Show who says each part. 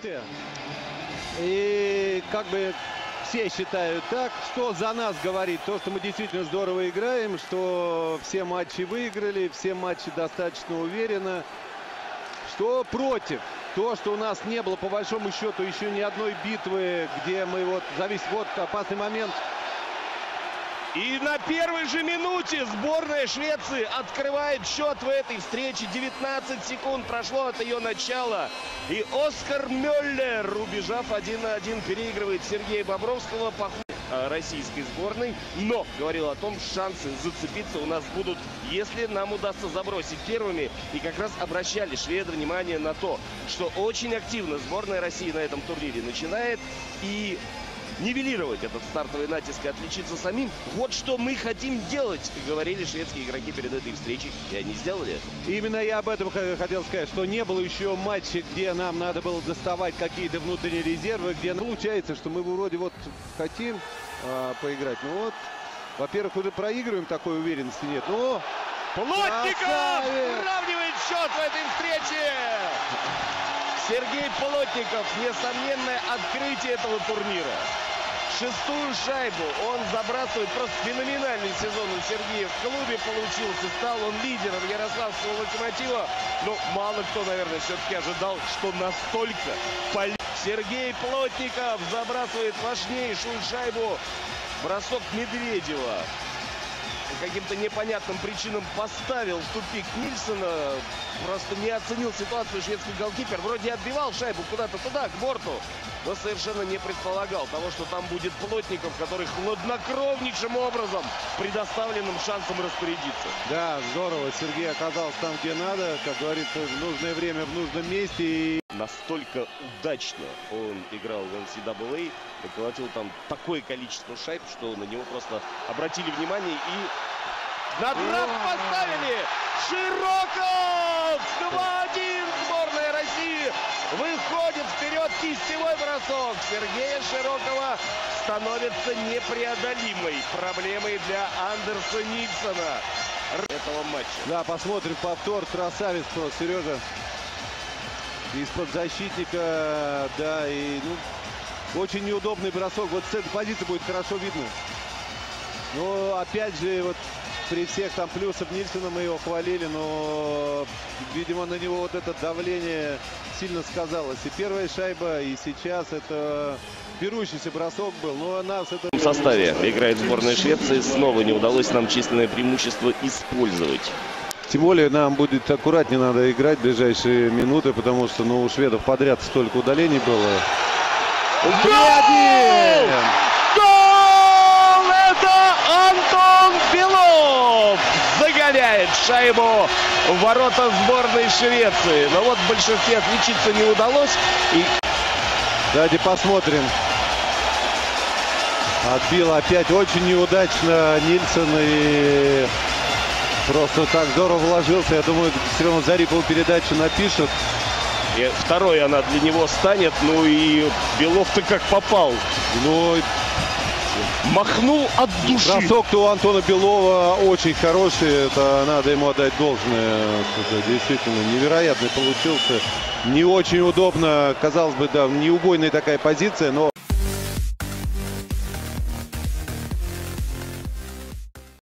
Speaker 1: моменты. И как бы все считают так, что за нас говорит то, что мы действительно здорово играем, что все матчи выиграли, все матчи достаточно уверенно, что против. То, что у нас не было по большому счету еще ни одной битвы, где мы вот зависит вот опасный момент.
Speaker 2: И на первой же минуте сборная Швеции открывает счет в этой встрече. 19 секунд прошло от ее начала. И Оскар Мюллер, убежав 1-1, переигрывает Сергея Бобровского по российской сборной. Но говорил о том, шансы зацепиться у нас будут, если нам удастся забросить первыми. И как раз обращали шведы внимание на то, что очень активно сборная России на этом турнире начинает. И нивелировать этот стартовый натиск и отличиться самим. Вот что мы хотим делать, говорили шведские игроки перед этой встречей. И они сделали это.
Speaker 1: Именно я об этом хотел сказать, что не было еще матча, где нам надо было доставать какие-то внутренние резервы, где получается, что мы вроде вот хотим поиграть. Ну вот, во-первых, уже проигрываем, такой уверенности нет. Но
Speaker 2: Плотников выравнивает счет в этой встрече. Сергей Плотников, несомненное открытие этого турнира. Шестую шайбу он забрасывает. Просто феноменальный сезон у Сергея в клубе получился. Стал он лидером ярославского Локомотива. Но мало кто, наверное, все-таки ожидал, что настолько Сергей Плотников забрасывает важнейшую шайбу. Бросок Медведева по каким-то непонятным причинам поставил в тупик Нильсона. Просто не оценил ситуацию шведский голкипер. Вроде отбивал шайбу куда-то туда, к борту. Но совершенно не предполагал того, что там будет Плотников, который хладнокровнейшим образом предоставленным шансом распорядиться.
Speaker 1: Да, здорово. Сергей оказался там, где надо. Как говорится, в нужное время, в нужном месте. И
Speaker 2: настолько удачно он играл в NCAA. Поколотил там такое количество шайб, что на него просто обратили внимание и надрав поставили. Широков! 2-1! Сборная России выходит вперед. Кистевой бросок Сергея Широкова становится непреодолимой проблемой для Андерса Нильсона этого матча.
Speaker 1: Да, посмотрим повтор. Красавец просто, Сережа. Из-под защитника, да, и очень неудобный бросок. Вот с этой позиции будет хорошо видно. Но опять же, вот при всех там плюсах Нильсона мы его хвалили, но, видимо, на него вот это давление сильно сказалось. И первая шайба, и сейчас это берущийся бросок был. Но нас это...
Speaker 2: В составе играет сборная Швеции. Снова не удалось нам численное преимущество использовать.
Speaker 1: Тем более нам будет аккуратнее надо играть в ближайшие минуты, потому что у шведов подряд столько удалений было.
Speaker 2: Гол! Гол! Это Антон Белов загоняет шайбу в ворота сборной Швеции. Но вот в большинстве отличиться не удалось.
Speaker 1: Давайте посмотрим. Отбил опять очень неудачно Нильсон и просто так здорово вложился. Я думаю, все равно Зарипов передачу напишет.
Speaker 2: И второй она для него станет. Ну и Белов-то как попал.
Speaker 1: Ну,
Speaker 2: махнул от души.
Speaker 1: Бросок-то у Антона Белова очень хороший. Это надо ему отдать должное. Это действительно невероятный получился. Не очень удобно. Казалось бы, да, неубойная такая позиция, но...